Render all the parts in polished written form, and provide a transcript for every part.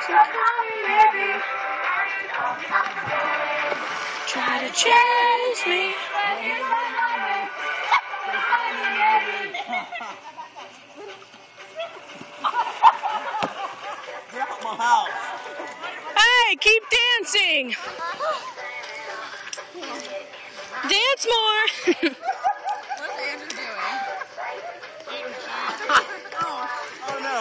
So call me maybe. Try to chase me. Get out my house. Hey, keep dancing. Dance more. What's Andrew doing? Oh no.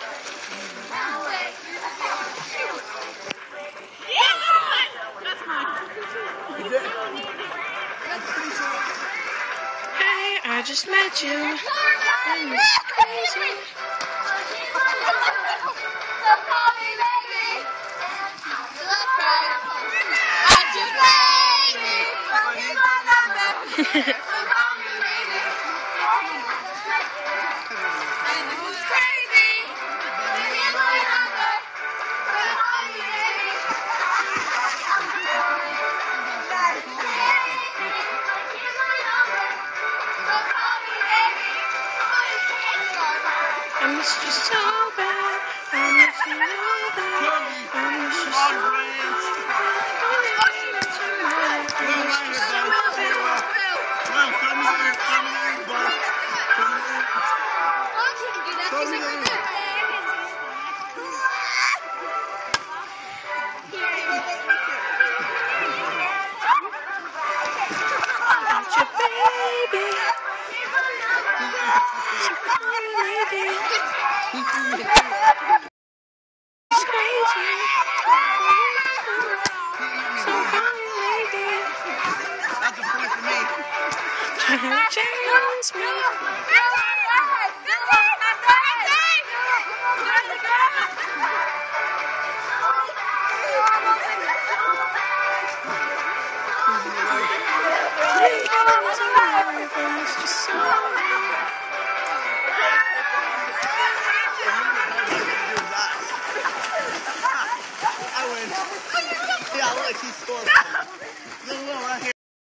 Hey, I just met you. And it's crazy. I miss you so bad. I miss you so bad. I miss you so about your baby. So call me maybe. It's crazy. So call me maybe. That's a point for me. Try to chase me. It's just so